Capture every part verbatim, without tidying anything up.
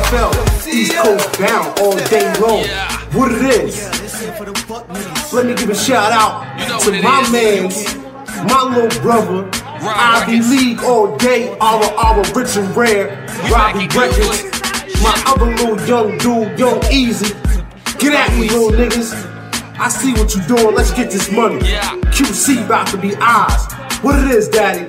felt East Coast bound all day long. What it is? Let me give a shout out to my mans, my little brother, Ivy League all day, our our rich and rare, Robbie Records, my other little young dude, Young Easy. Get at me, little niggas. I see what you doing. Let's get this money. Q C about to be ours. What it is, daddy?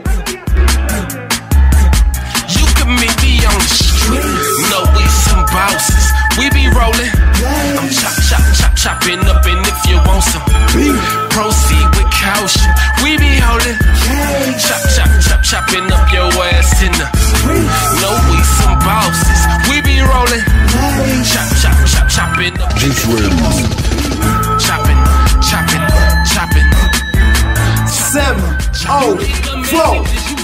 You can meet me on the street. No, we some bosses. We be rolling. I'm chop, chop, chop, chopping up, and if you want some, proceed with caution. We be holding. Chop, chop, chop, chopping up your ass in the. No, we some bosses. We be rolling. Chop, chop, chop, chopping up. Geek Sqwad. Chopping, chopping, chopping. Seven, oh, four.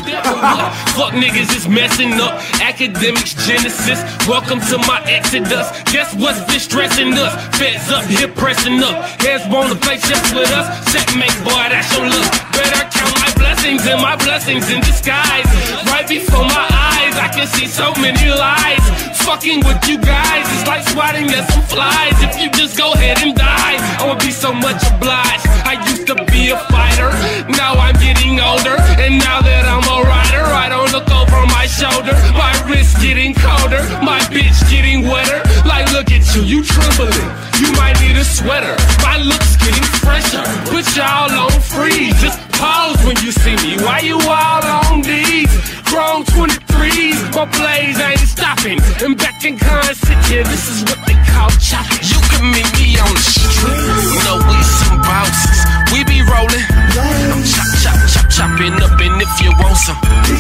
Fuck niggas is messing up. Academics Genesis. Welcome to my exodus. Guess what's been stressing us? Feds up here pressing up. Heads wanna play chess with us. Checkmate, boy, that's your look. Better count my blessings and my blessings in disguise. Right before my eyes, I can see so many lies. Fucking with you guys is like swatting at some flies. If you just go ahead and die, I would be so much obliged. I used to be a fighter, now I'm getting older. And now that I'm a rider, I don't look over my shoulder. My wrist getting colder, my bitch getting wetter. Like look at you, you trembling, you might need a sweater. My looks getting fresher, put y'all on freeze. Just pause when you see me, why you all on these? Grown twenty-threes, my plays ain't stopping. And back in concert, yeah, this is what they call chopping. You can meet me on the street, you know we some bosses. We be rolling, I'm chop, chop, chop, chopping up, and if you want some,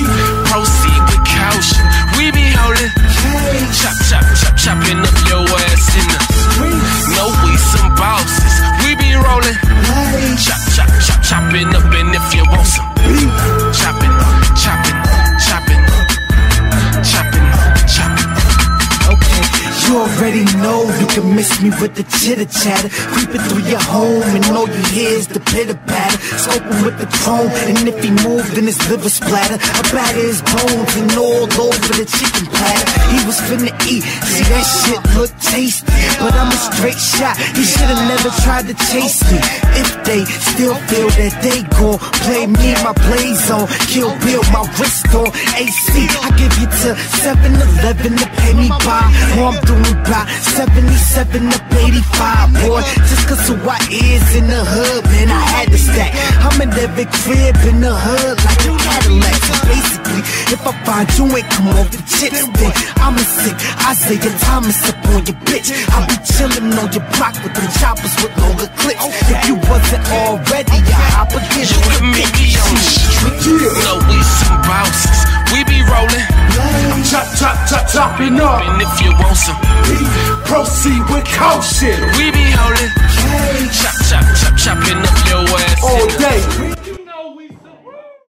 proceed with caution. We be holding, chop, chop, chop, chopping up your ass in the. No, we some bosses. We be rolling, chop, chop, chop, chopping up, and if you want some, chopping, chopping, chopping, chopping, chopping. Okay, you already know you can miss me with the chitter chatter. Creeping through your home and all you hear is the pitter patter. Scoping with the chrome, and if he moved, then his liver splatter. I batter his bones and all over the chicken platter. He was finna eat, see that shit look tasty, but I'm a straight shot. He should've never tried to chase me. If they still feel that they gon' play me, my blaze on, Kill Bill, my wrist on A C. I give you to seven eleven to pay me by. Oh, I'm doing about seventy-seven up eighty-five, boy. Just cause who I is in the hood, man, I had to stack. I'm in every crib in the hood like a Cadillac. So basically, if I find you ain't come off the chips, then I'm a sick Isaiah Thomas up on your bitch. I be chillin' on your block with them choppers with longer clips. If you wasn't already, I hop again. You can meet me on the street, you know we some bosses. We be rolling, Chop, chop, chop, chopping up. and if you want some, Proceed with caution. we be holding, chop, chop, chop, chopping up your ass All in the. day.